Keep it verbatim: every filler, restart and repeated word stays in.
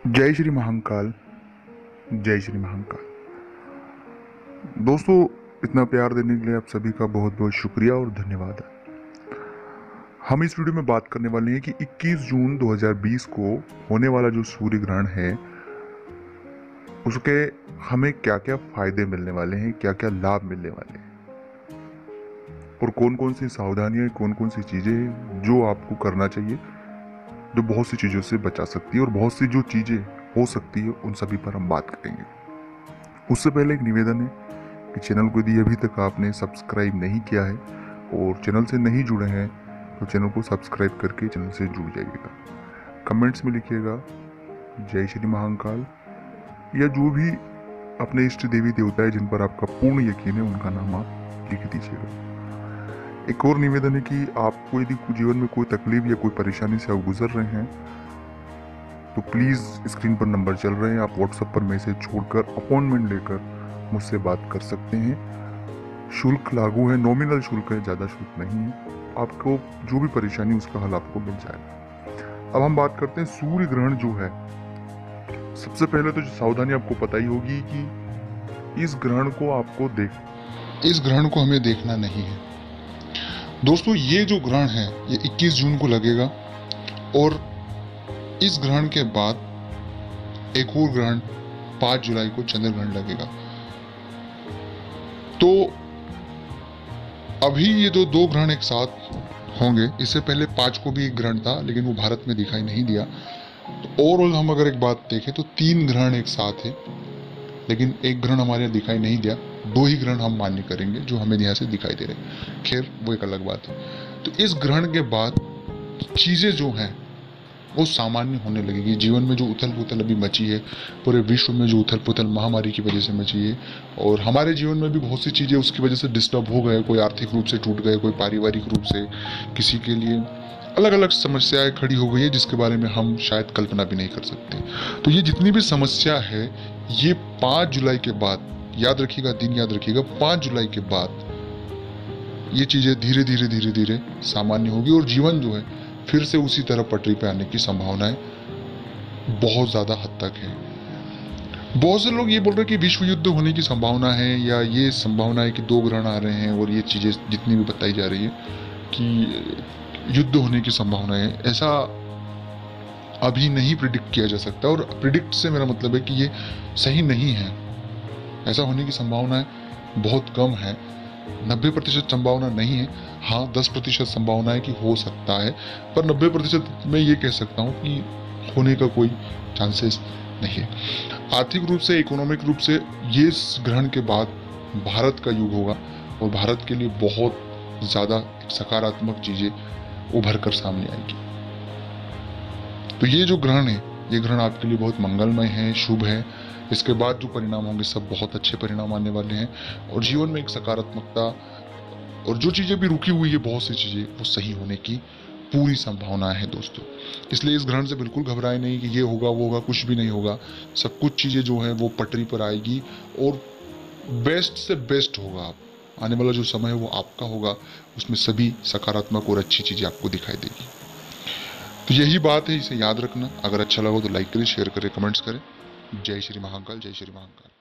जय श्री महाकाल। जय श्री महाकाल। दोस्तों, इतना प्यार देने के लिए आप सभी का बहुत बहुत शुक्रिया और धन्यवाद है। हम इस वीडियो में बात करने वाले हैं कि इक्कीस जून दो हज़ार बीस को होने वाला जो सूर्य ग्रहण है उसके हमें क्या क्या फायदे मिलने वाले हैं, क्या क्या लाभ मिलने वाले हैं और कौन कौन सी सावधानियां, कौन कौन सी चीजें जो आपको करना चाहिए, जो बहुत सी चीज़ों से बचा सकती है और बहुत सी जो चीज़ें हो सकती है उन सभी पर हम बात करेंगे। उससे पहले एक निवेदन है कि चैनल को यदि अभी तक आपने सब्सक्राइब नहीं किया है और चैनल से नहीं जुड़े हैं तो चैनल को सब्सक्राइब करके चैनल से जुड़ जाइएगा। कमेंट्स में लिखिएगा जय श्री महाकाल या जो भी अपने इष्ट देवी देवता है जिन पर आपका पूर्ण यकीन है उनका नाम आप लिख दीजिएगा। एक और निवेदन है कि आपको यदि जीवन में कोई तकलीफ या कोई परेशानी से आप गुजर रहे हैं तो प्लीज़ स्क्रीन पर नंबर चल रहे हैं, आप व्हाट्सएप पर मैसेज छोड़कर अपॉइंटमेंट लेकर मुझसे बात कर सकते हैं। शुल्क लागू है, नॉमिनल शुल्क है, ज़्यादा शुल्क नहीं है। आपको जो भी परेशानी उसका हल आपको मिल जाएगा। अब हम बात करते हैं सूर्य ग्रहण जो है। सबसे पहले तो जो सावधानी आपको पता ही होगी कि इस ग्रहण को आपको देख इस ग्रहण को हमें देखना नहीं है दोस्तों। ये जो ग्रहण है ये इक्कीस जून को लगेगा और इस ग्रहण के बाद एक और ग्रहण पाँच जुलाई को चंद्र ग्रहण लगेगा। तो अभी ये जो दो ग्रहण एक साथ होंगे, इससे पहले पाँच को भी एक ग्रहण था लेकिन वो भारत में दिखाई नहीं दिया। तो ओवरऑल हम अगर एक बात देखें तो तीन ग्रहण एक साथ है लेकिन एक ग्रहण हमारे यहाँ दिखाई नहीं दिया। दो ही ग्रहण हम मान्य करेंगे जो हमें यहाँ से दिखाई दे रहे हैं। खैर वो एक अलग बात है। तो इस ग्रहण के बाद चीज़ें जो हैं वो सामान्य होने लगेगी। जीवन में जो उथल पुथल अभी मची है, पूरे विश्व में जो उथल पुथल महामारी की वजह से मची है और हमारे जीवन में भी बहुत सी चीज़ें उसकी वजह से डिस्टर्ब हो गए। कोई आर्थिक रूप से टूट गए, कोई पारिवारिक रूप से, किसी के लिए अलग अलग समस्याएं खड़ी हो गई है जिसके बारे में हम शायद कल्पना भी नहीं कर सकते। तो ये जितनी भी समस्या है ये पाँच जुलाई के बाद, याद रखिएगा, दिन याद रखिएगा, पाँच जुलाई के बाद ये चीज़ें धीरे धीरे धीरे धीरे सामान्य होगी और जीवन जो है फिर से उसी तरह पटरी पे आने की संभावनाएं बहुत ज़्यादा हद तक है। बहुत से लोग ये बोल रहे हैं कि विश्व युद्ध होने की संभावना है या ये संभावना है कि दो ग्रहण आ रहे हैं और ये चीज़ें जितनी भी बताई जा रही है कि युद्ध होने की संभावना है। ऐसा अभी नहीं प्रिडिक्ट किया जा सकता और प्रिडिक्ट से मेरा मतलब है कि ये सही नहीं है। ऐसा होने की संभावना बहुत कम है। नब्बे प्रतिशत संभावना नहीं है। हाँ, दस प्रतिशत संभावना है कि हो सकता है, पर नब्बे प्रतिशत मैं ये कह सकता हूँ कि होने का कोई चांसेस नहीं है। आर्थिक रूप से, इकोनॉमिक रूप से ये ग्रहण के बाद भारत का युग होगा और भारत के लिए बहुत ज़्यादा सकारात्मक चीज़ें उभर कर सामने आएगी। तो ये जो ग्रहण है, ये ग्रहण आपके लिए बहुत मंगलमय है, शुभ है। इसके बाद जो परिणाम होंगे सब बहुत अच्छे परिणाम आने वाले हैं और जीवन में एक सकारात्मकता और जो चीज़ें भी रुकी हुई है, बहुत सी चीज़ें वो सही होने की पूरी संभावना है दोस्तों। इसलिए इस ग्रहण से बिल्कुल घबराए नहीं कि ये होगा वो होगा, कुछ भी नहीं होगा। सब कुछ चीज़ें जो है वो पटरी पर आएगी और बेस्ट से बेस्ट होगा। आप आने वाला जो समय है वो आपका होगा, उसमें सभी सकारात्मक और अच्छी चीज़ें आपको दिखाई देगी। तो यही बात है, इसे याद रखना। अगर अच्छा लगा तो लाइक करें, शेयर करें, कमेंट्स करें। जय श्री महाकाल। जय श्री महाकाल।